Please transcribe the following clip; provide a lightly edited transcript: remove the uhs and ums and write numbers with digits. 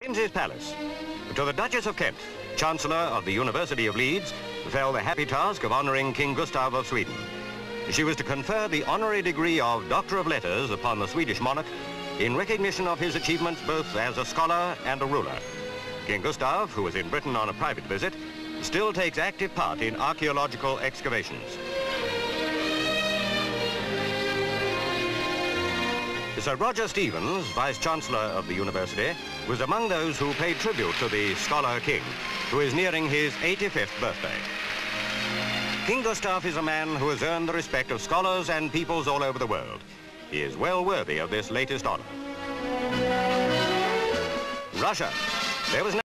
James's Palace. To the Duchess of Kent, Chancellor of the University of Leeds, fell the happy task of honouring King Gustav of Sweden. She was to confer the honorary degree of Doctor of Letters upon the Swedish monarch in recognition of his achievements both as a scholar and a ruler. King Gustav, who was in Britain on a private visit, still takes active part in archaeological excavations. Sir Roger Stevens, Vice-Chancellor of the University, was among those who paid tribute to the Scholar King, who is nearing his 85th birthday. King Gustav is a man who has earned the respect of scholars and peoples all over the world. He is well worthy of this latest honor. Russia. There was no